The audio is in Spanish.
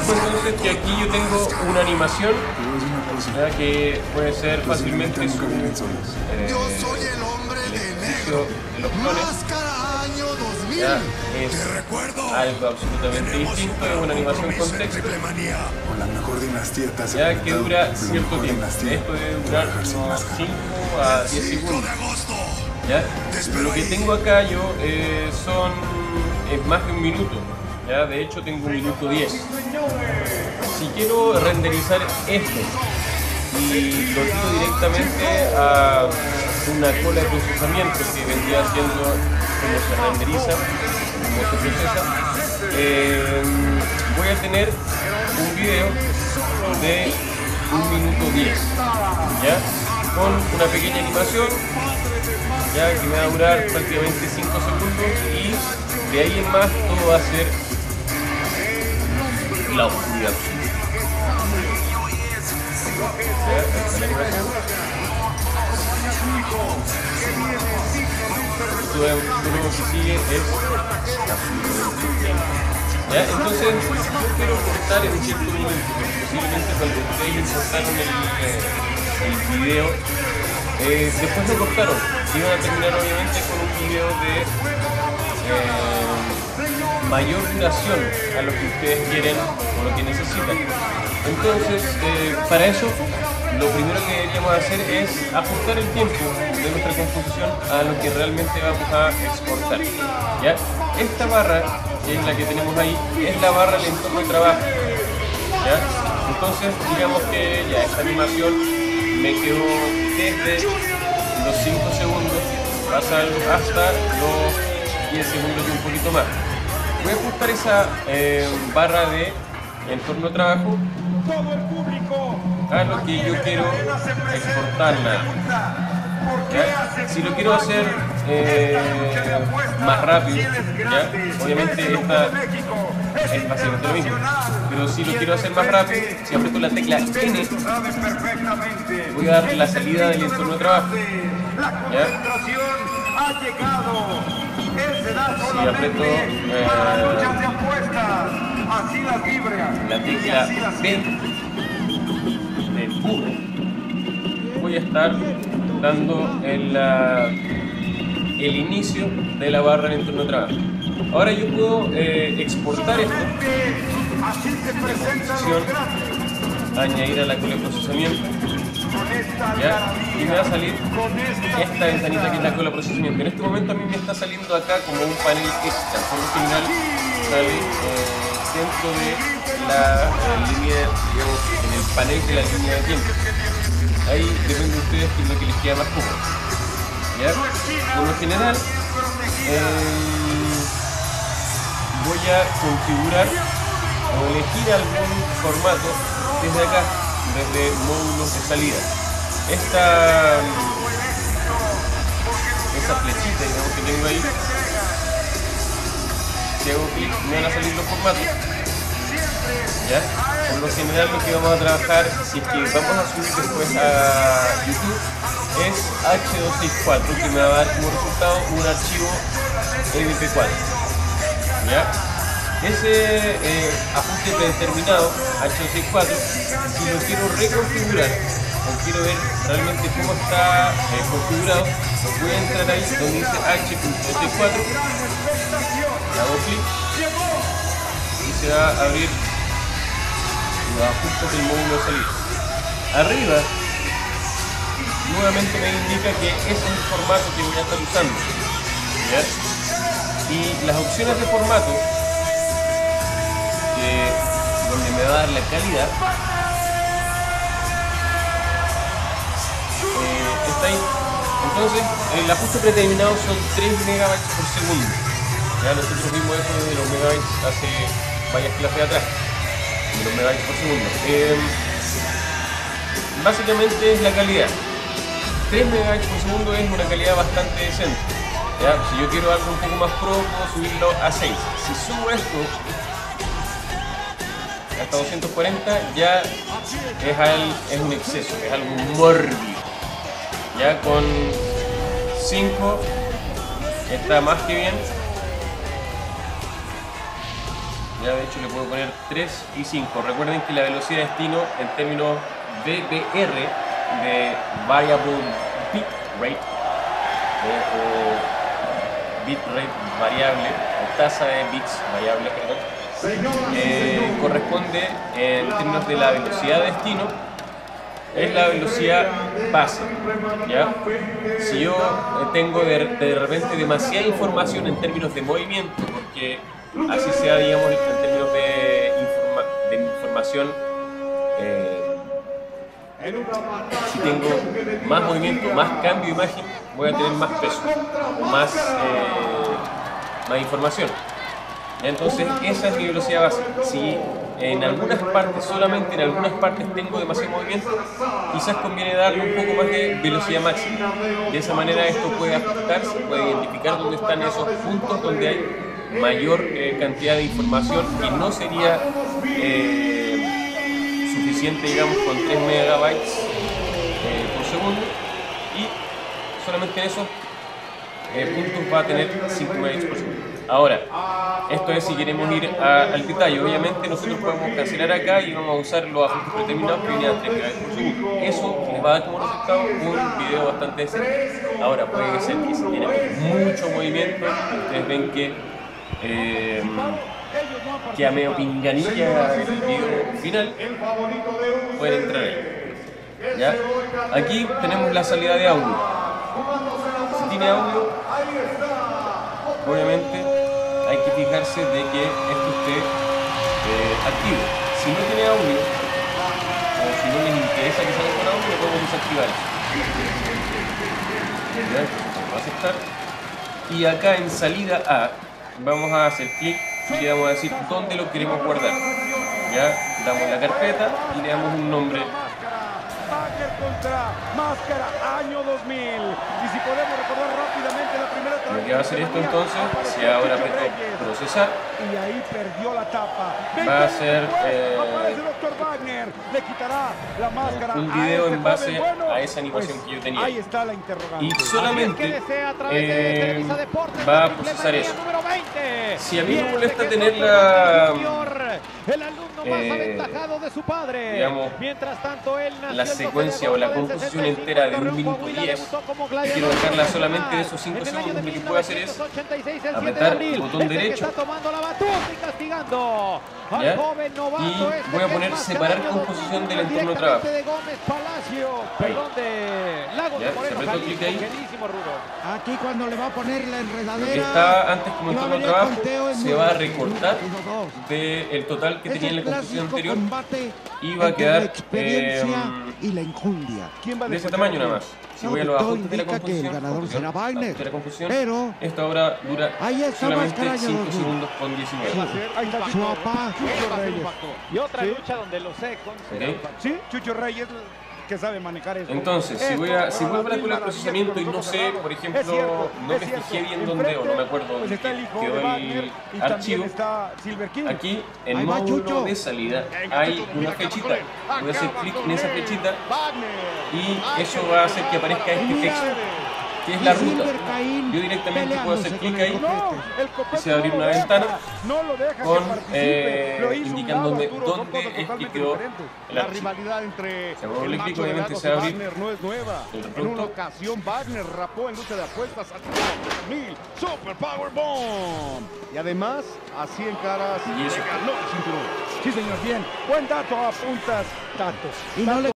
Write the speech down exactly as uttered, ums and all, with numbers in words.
fijo entonces que aquí yo tengo una animación, ¿ya? Que puede ser fácilmente su, eh, el ejercicio de los clones. Ya es algo absolutamente distinto, es una animación con texto, ya que dura cierto tiempo. Esto debe durar unos cinco a diez segundos. ¿Ya? Lo que tengo acá yo eh, son es más de un minuto. Ya, de hecho tengo un minuto diez. Si quiero renderizar esto y lo tiro directamente a una cola de procesamiento que vendría siendo como se renderiza, como se procesa, eh, voy a tener un video de un minuto diez, ¿ya? Con una pequeña animación, ya que me va a durar prácticamente cinco segundos, y de ahí en más todo va a ser la oscuridad. ¿Ya? Esta es la animación. Todo lo que sigue es ¿ya? Entonces yo quiero cortar en cierto momento, posiblemente cuando ustedes cortaron el, eh, el video, eh, después lo cortaron, iban a terminar obviamente con un video de eh, mayor duración a lo que ustedes quieren o lo que necesitan. Entonces eh, para eso lo primero que deberíamos hacer es ajustar el tiempo de nuestra composición a lo que realmente vamos a exportar, ¿ya? Esta barra, que es la que tenemos ahí, es la barra del entorno de trabajo, ¿ya? Entonces digamos que ya esta animación me quedó desde los cinco segundos pasando hasta los diez segundos y un poquito más. Voy a ajustar esa eh, barra de entorno de trabajo a lo que yo quiero exportarla. ¿Ya? Si lo quiero hacer eh, más rápido, ¿ya? Obviamente esta es básicamente lo mismo, pero si lo quiero hacer más rápido, si aprieto la tecla N, voy a dar la salida del entorno de trabajo, ¿ya? Si aprieto eh, la tecla B de uno, voy a estar dando el, uh, el inicio de la barra en entorno de trabajo. Ahora yo puedo eh, exportar esto, composición, añadir a la cola de procesamiento, ¿ya? Y me va a salir esta ventanita que es la cola de procesamiento. En este momento a mí me está saliendo acá como un panel extra, por lo general sale eh, dentro de la, la línea, digamos, en el panel de la línea de tiempo. Ahí depende de ustedes qué es lo que les queda más cómodo, ¿ya? Por lo general eh, voy a configurar o elegir algún formato desde acá, desde módulos de salida. Esta esa flechita, digamos, que tengo ahí, si hago clic me van a salir los formatos, ¿ya? Por lo general lo que vamos a trabajar, si es que vamos a subir después a YouTube, es H doscientos sesenta y cuatro, que me va a dar como resultado un archivo M P cuatro, ¿ya? Ese eh, ajuste predeterminado H doscientos sesenta y cuatro, si lo quiero reconfigurar o quiero ver realmente cómo está eh, configurado, voy a entrar ahí donde dice H doscientos sesenta y cuatro, le hago clic y se va a abrir los ajustes del módulo de salida. Arriba nuevamente me indica que ese es el formato que voy a estar usando, ¿ya? Y las opciones de formato, que, donde me va a dar la calidad, eh, está ahí. Entonces el ajuste predeterminado son tres megabytes por segundo. Ya nosotros vimos eso de los megabytes hace varias clases atrás, de los megabytes por segundo. Eh, básicamente es la calidad. tres megabytes por segundo es una calidad bastante decente. ¿Ya? Si yo quiero algo un poco más pro, puedo subirlo a seis. Si subo esto hasta doscientos cuarenta, ya es, al, es un exceso, es algo mórbido. Ya con cinco está más que bien. Ya de hecho le puedo poner tres y cinco. Recuerden que la velocidad de destino en términos V B R, de Variable Bit Rate, eh, o Bit Rate variable, o tasa de bits variable, perdón, eh, corresponde en términos de la velocidad de destino, es la velocidad base, ¿ya? Si yo tengo de, de repente demasiada información en términos de movimiento, porque así sea, digamos, en términos de, informa de información, eh, si tengo más movimiento, más cambio de imagen, voy a tener más peso, o más, eh, más información. Entonces esa es mi velocidad base. Si en algunas partes, solamente en algunas partes tengo demasiado movimiento, quizás conviene darle un poco más de velocidad máxima. De esa manera esto puede ajustarse, puede identificar dónde están esos puntos donde hay mayor eh, cantidad de información, y no sería eh, suficiente, digamos, con tres megabytes eh, por segundo, y solamente en esos eh, puntos va a tener cinco megabytes por segundo. Ahora, esto es si queremos ir a, al detalle. Obviamente nosotros podemos cancelar acá y vamos a usar los ajustes predeterminados que vienen a tres megabytes por segundo. Eso les va a dar como resultado un video bastante decente. Ahora, puede ser que si tiene mucho movimiento, ustedes ven que eh, que a medio pinganilla el video final puede entrar ahí. ¿Ya? Aquí tenemos la salida de audio. Si tiene audio, obviamente hay que fijarse de que esto esté eh, activo. Si no tiene audio, o si no les interesa que salga con audio, lo podemos desactivar. ¿Ya? Vamos a aceptar. Y acá en salida A, vamos a hacer clic y le vamos a decir dónde lo queremos guardar. Ya, damos la carpeta y le damos un nombre. Wagner contra Máscara, año dos mil. Y si podemos recordar rápidamente la primera lo que va a hacer esto entonces, si ahora aprieto procesar, y ahí perdió la tapa, va a hacer eh, aparece doctor Wagner, le quitará la máscara un video a este en base joven. Bueno, a esa animación pues, que yo tenía. Ahí está la interrogante. Y solamente eh, va a procesar eso. Si a mí me molesta tener la, el alumno más eh, aventajado de su padre. digamos, Mientras tanto, él la secuencia o la composición entera de un minuto diez, y quiero dejarla solamente de esos cinco segundos, lo que puedo hacer es apretar el botón derecho, ¿ya? Y voy a poner separar composición del entorno de trabajo. Ahí. ¿Ya? Se apretó clic ahí. Aquí cuando le va a poner la enredadera, lo que estaba antes como entorno de trabajo se va a recortar del total que tenía en la composición anterior y va a quedar eh, y la injundia. de ese tamaño nada más. Si voy a los ajustes de la composición, el ganador será Wagner, de la composición, pero esto ahora dura solamente cinco dos segundos con diecinueve. Ahí está su papá. Chucho Reyes. Y otra ¿Sí? lucha donde los Econs. ¿Okay? Sí, Chucho Reyes, que sabe manejar eso. Entonces, si voy a, si voy a hablar con el procesamiento y no sé, por ejemplo, no me fijé bien dónde, o no me acuerdo dónde quedó el archivo, aquí en módulo de salida hay una flechita. Voy a hacer clic en esa flechita y eso va a hacer que aparezca este texto, que es la ruta. Yo directamente puedo hacer clic ahí y se va a abrir una ventana con eh, indicándome dónde es que quedó el archivo. Si hago doble clic, obviamente se va a abrir no es nueva. el En una reproductor. ocasión Wagner rapó en lucha de apuestas a mil Super Power Bomb. Y además, así en caras, Y eso. le ganó el cinturón. Sí, señor, bien. Buen dato, apuntas, datos. Y no le